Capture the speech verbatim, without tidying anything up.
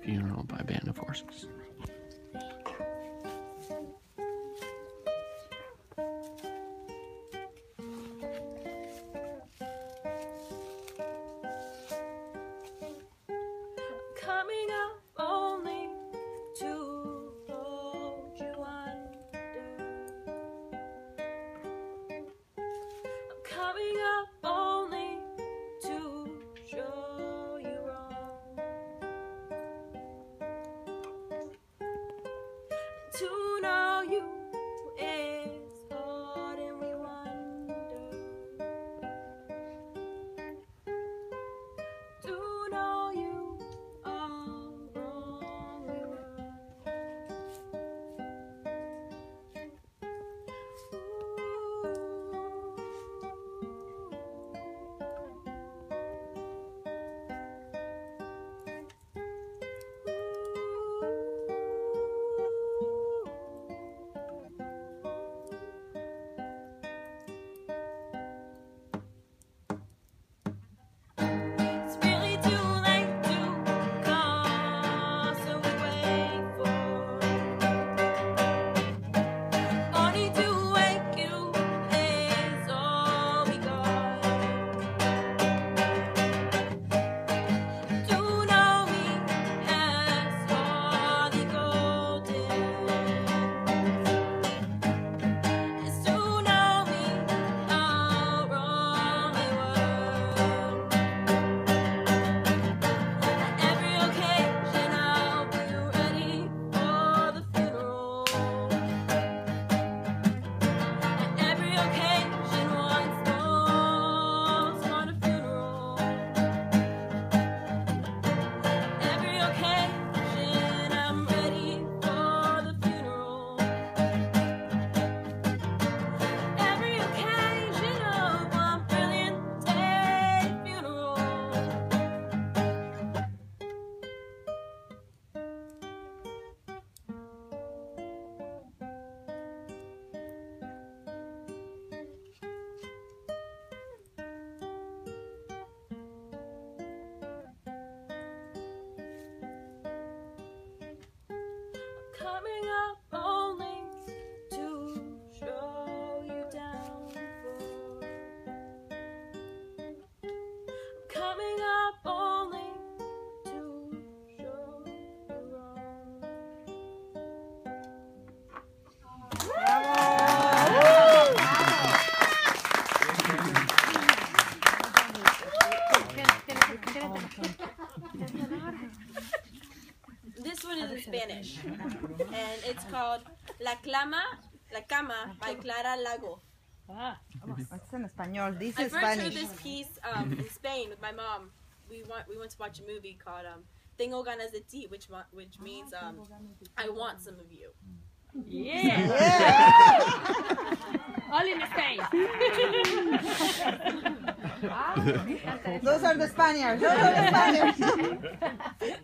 Funeral by Band of Horses. Coming up only to hold you under. I'm coming up only to show you wrong. To know you is hard and we wonder. To know you all wrong we were. It's really too late to call, so we wait for only to wake you is all we got. To know me as hardly golden is to know me all wrong we were. Every occasion I'll be ready for the funeral. Every occasion once more for the funeral. Every occasion I'm ready for the funeral. Every occasion of one brilliant day funeral. Coming up only to show you down for. Coming up only to show you wrong. This one is in Spanish, and it's called La Clama, La Cama by Clara Lago. It's in español. This I is first heard Spanish. this piece um, in Spain with my mom. We went we went to watch a movie called um, Tengo ganas de ti, which mo- which means um, I want some of you. Yeah. All in Spain. Those are the Spaniards. Those are the Spaniards.